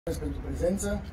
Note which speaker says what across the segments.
Speaker 1: Pentru prezență.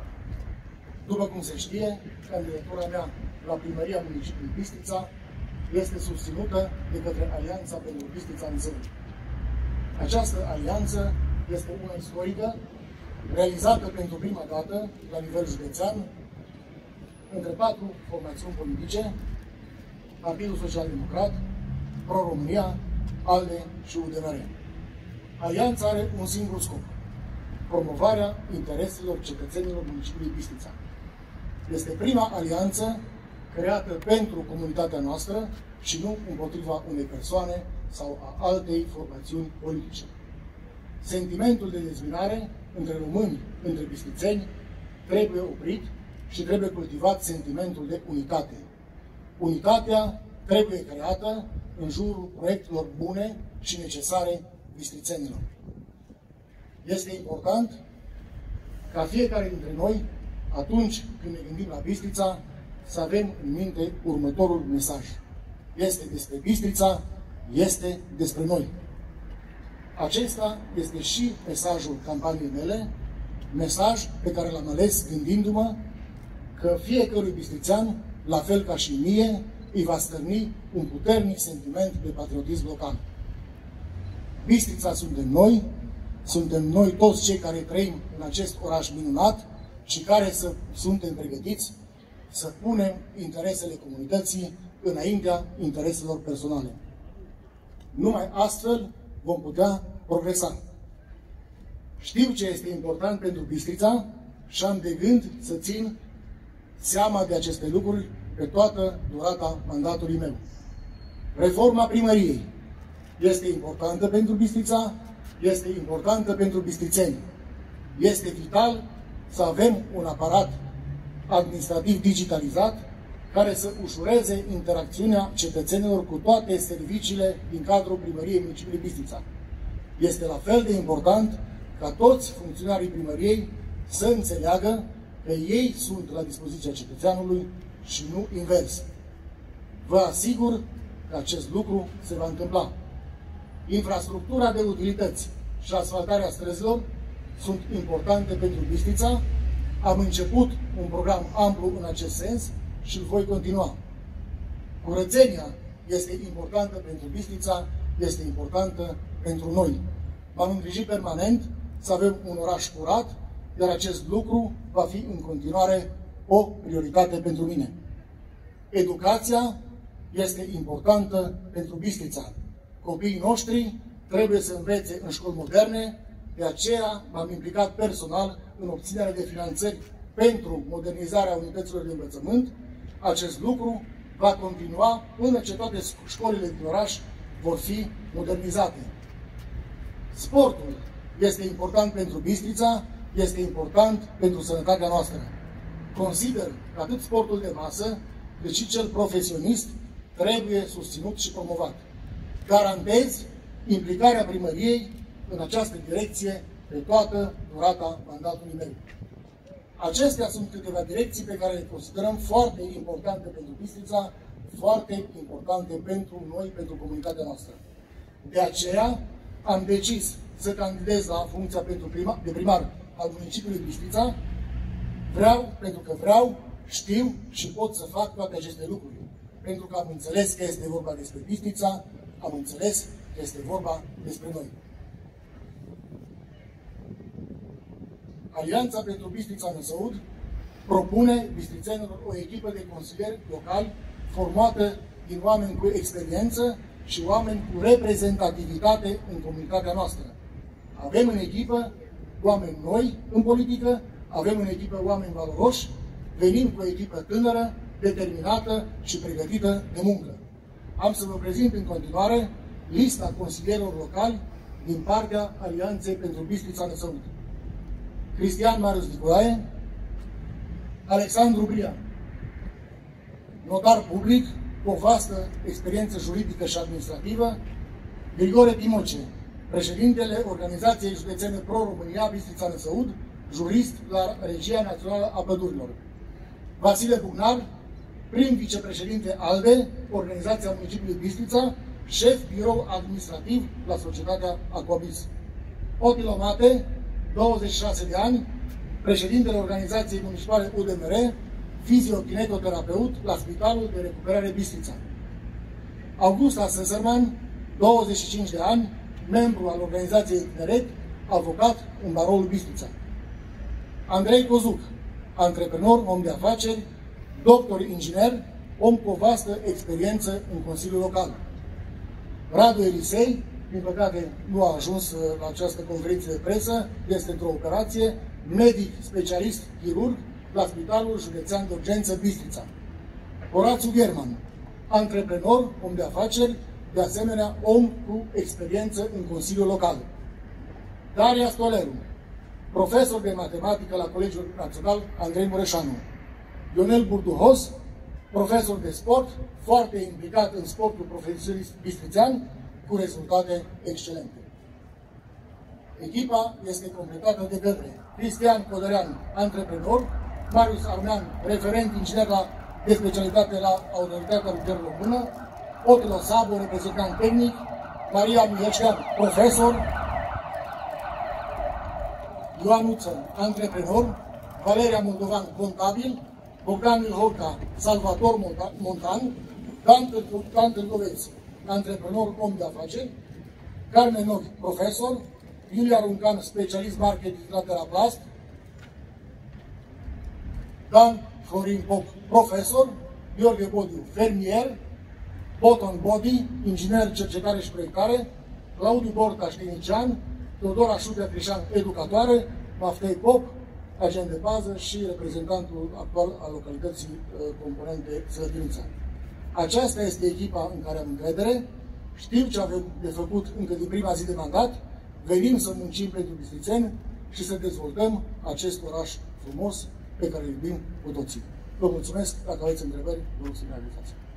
Speaker 1: După cum se știe, candidatura mea la primăria municipiului Bistrița este susținută de către Alianța pentru Bistrița Năsăud. Această alianță este una istorică, realizată pentru prima dată la nivel județean între 4 formațiuni politice: Partidul Social Democrat, Pro-România, ALDE și UDMR. Alianța are un singur scop: promovarea intereselor cetățenilor municipiului Bistrița. Este prima alianță creată pentru comunitatea noastră și nu împotriva unei persoane sau a altei formațiuni politice. Sentimentul de dezbinare între români, între bistrițeni, trebuie oprit și trebuie cultivat sentimentul de unitate. Unitatea trebuie creată în jurul proiectelor bune și necesare bistrițenilor. Este important ca fiecare dintre noi, atunci când ne gândim la Bistrița, să avem în minte următorul mesaj. Este despre Bistrița, este despre noi. Acesta este și mesajul campaniei mele, mesaj pe care l-am ales gândindu-mă că fiecărui bistrițean, la fel ca și mie, îi va stârni un puternic sentiment de patriotism local. Bistrița suntem noi toți cei care trăim în acest oraș minunat și care suntem pregătiți să punem interesele comunității înaintea intereselor personale. Numai astfel vom putea progresa. Știu ce este important pentru Bistrița și am de gând să țin seama de aceste lucruri pe toată durata mandatului meu. Reforma primăriei este importantă pentru Bistrița, este importantă pentru bistrițeni. Este vital să avem un aparat administrativ digitalizat care să ușureze interacțiunea cetățenilor cu toate serviciile din cadrul primăriei municipiului Bistrița. Este la fel de important ca toți funcționarii primăriei să înțeleagă că ei sunt la dispoziția cetățeanului și nu invers. Vă asigur că acest lucru se va întâmpla. Infrastructura de utilități și asfaltarea străzilor sunt importante pentru Bistrița. Am început un program amplu în acest sens și îl voi continua. Curățenia este importantă pentru Bistrița, este importantă pentru noi. M-am îngrijit permanent să avem un oraș curat, iar acest lucru va fi în continuare o prioritate pentru mine. Educația este importantă pentru Bistrița. Copiii noștri trebuie să învețe în școli moderne, de aceea m-am implicat personal în obținerea de finanțări pentru modernizarea unităților de învățământ. Acest lucru va continua până ce toate școlile din oraș vor fi modernizate. Sportul este important pentru Bistrița, este important pentru sănătatea noastră. Consider că atât sportul de masă, cât și cel profesionist trebuie susținut și promovat. Garantez implicarea primăriei în această direcție pe toată durata mandatului meu. Acestea sunt câteva direcții pe care le considerăm foarte importante pentru Bistrița, foarte importante pentru noi, pentru comunitatea noastră. De aceea am decis să candidez la funcția de primar al municipiului Bistrița. Vreau, știu și pot să fac toate aceste lucruri. Pentru că am înțeles că este vorba despre Bistrița, am înțeles că este vorba despre noi. Alianța pentru Bistrița Năsăud propune bistrițenilor o echipă de consilieri locali formată din oameni cu experiență și oameni cu reprezentativitate în comunitatea noastră. Avem în echipă oameni noi în politică, avem în echipă oameni valoroși, venim cu o echipă tânără, determinată și pregătită de muncă. Am să vă prezint în continuare lista consilierilor locali din partea Alianței pentru Bistrița Năsăud. Cristian Marius Nicolae, Alexandru Bria, notar public cu o vastă experiență juridică și administrativă; Grigore Timoce, președintele Organizației Județene Pro-România Bistrița Năsăud, jurist la Regia Națională a Pădurilor; Vasile Bugnar, prim vicepreședinte ALDE, Organizația Municipiului Bistrița, șef birou administrativ la societatea Aquabis; Otilo Mate, 26 de ani, președintele Organizației Municipale UDMR, fiziokinetoterapeut la Spitalul de Recuperare Bistrița. Augusta Sesserman, 25 de ani, membru al Organizației Tineret, avocat în Baroul Bistrița. Andrei Cozuc, antreprenor, om de afaceri, doctor inginer, om cu o vastă experiență în Consiliul Local. Radu Elisei, din păcate nu a ajuns la această conferință de presă, este într-o operație, medic specialist chirurg la Spitalul Județean de Urgență Bistrița. Horațiu German, antreprenor, om de afaceri, de asemenea om cu experiență în Consiliul Local. Daria Stoleru, profesor de matematică la Colegiul Național Andrei Mureșanu. Ionel Burduhos, profesor de sport, foarte implicat în sportul profesionist bistrițean, cu rezultate excelente. Echipa este completată de către Cristian Codărean, antreprenor, Marius Armean, referent inginer de specialitate la Autoritatea Rutieră Română, Otelo Sabo, reprezentant tehnic, Maria Mihăcean, profesor, Ioan Uță, antreprenor, Valeria Moldovan, contabil, Bogdan Milholca, salvator montan, Dan Târgoveț, antreprenor, om de afaceri, Carmen Novi, profesor, Iulia Runcan, specialist marketing la Teraplast, Dan Florin Pop, profesor, Gheorghe Bodiu, fermier, Botton Body, inginer, cercetare și proiectare, Claudiu Bortaș, tehnician, Teodora Șutea Crișan, educatoare, Maftei Pop, agent de bază și reprezentantul actual al localității componente Slătinița. Aceasta este echipa în care am încredere, știu ce avem de făcut încă din prima zi de mandat, venim să muncim pentru bistrițeni și să dezvoltăm acest oraș frumos pe care îl iubim cu toții. Vă mulțumesc, dacă aveți întrebări, vă rog să ne adresați.